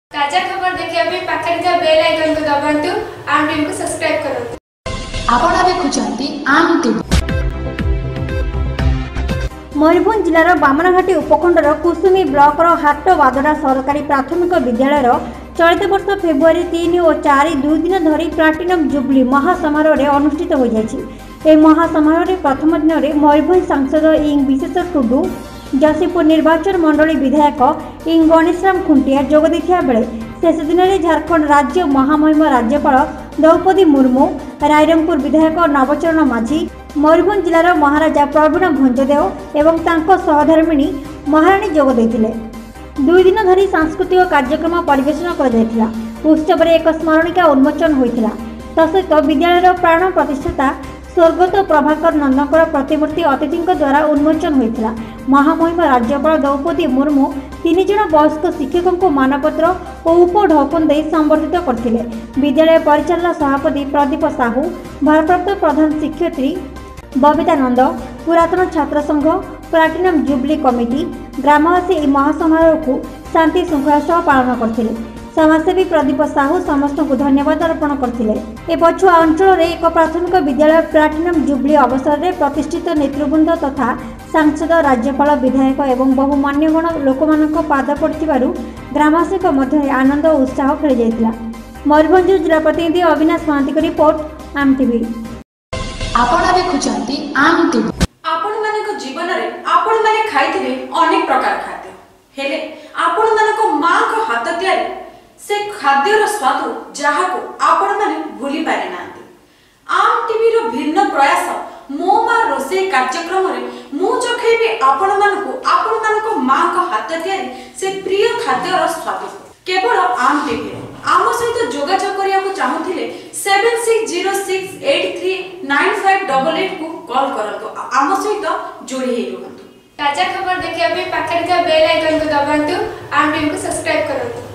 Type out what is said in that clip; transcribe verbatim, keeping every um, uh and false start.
ताजा खबर देखिए अभी पाखरे का बेल आइकन को दबाନ୍ତୁ आम टीवी को सब्सक्राइब करନ୍ତୁ। आपण देखुचंती आम टीवी। मयूरभंज जिलार बामनघाटी उपखंडर कुसुमी ब्लॉक हाट वादड़ा सरकारी प्राथमिक विद्यालय चलित वर्ष फेब्रुआरी तीन और चार दुई दिन धरी प्लाटिनम जुबली महासमारोह अनुष्ठित हो जाए। महासमारोह प्रथम दिन में मयूरभंज सांसद इंग विशेष टुडू जसीपुर निर्वाचन मंडली विधायक इंग गणेशराम खुंटिया जोग देथिया बेले शेष दिन में झारखंड राज्य महामहिम राज्यपाल द्रौपदी मुर्मू, रायरंगपुर विधायक नवचरण माझी, मयूरभंज जिलार महाराजा प्रवीण भंजदेव एवं तांको सहधर्मिणी महाराणी जोग देथिले। दुई दिन धरी सांस्कृतिक कार्यक्रम परिवेषण करा उत्सव में एक स्मरणिका उन्मोचन होता। तसहित विद्यालय प्राण प्रतिष्ठाता स्वर्गत प्रभाकर नंदकर प्रतिमूर्ति अतिथि द्वारा उन्मोचन होता। महामहिम राज्यपाल द्रौपदी मुर्मू तीन जन वयस्क शिक्षकों को मानपत्र और उपढौकन दे संबर्धित करते। विद्यालय परिचालना सभापति प्रदीप साहू, भारप्राप्त प्रधान शिक्षयित्री बबिता नंद, पुरातन छात्र संघ, प्लाटिनम जुबली कमिटी ग्रामवासी महासमारोह को शांति श्रृंखला सह पालन करते। समाजसेवी प्रदीप साहू समस्त को धन्यवाद अर्पण करते। पछुआ अंचल में एक प्राथमिक विद्यालय प्लाटिनम जुबली अवसर में प्रतिष्ठित नेतृवृंद तथा सांसद, राज्यपाल, विधायक एवं बहु मान्यगण लोक पाद पड़ू ग्रामवासी मध्य आनंद और उत्साह खेल जाता। मयूरभंज जिला प्रतिनिधि अविनाश महांती की रिपोर्ट आम टीवी। आपण देखुचंती आम टीवी। आपण मानक जीवन रे आपण माने खाइथिबे अनेक प्रकार खाद्य हेले आपण मानक मां को हाथ तयारी से खाद्यर स्वाद जहा को आपण माने भूली पारे नांती। आम टीवी रो भिन्न प्रयास मो मां रोसे कार्यक्रम रे मु चखेबे आपण मानको आपण मानको मां को हाथ तयारी से प्रिय खाद्यर स्वाद केवल आम टीवी आम सहित जोगाजोग करिया को चाहुथिले seven six zero six eight three nine five double eight को कॉल करंतु आम सहित जोड़ी हे रुहंतु। ताजा खबर देखिए अभी पाखरे का बेल आइकन को दबाନ୍ତୁ आम टीवी को सब्सक्राइब करନ୍ତୁ।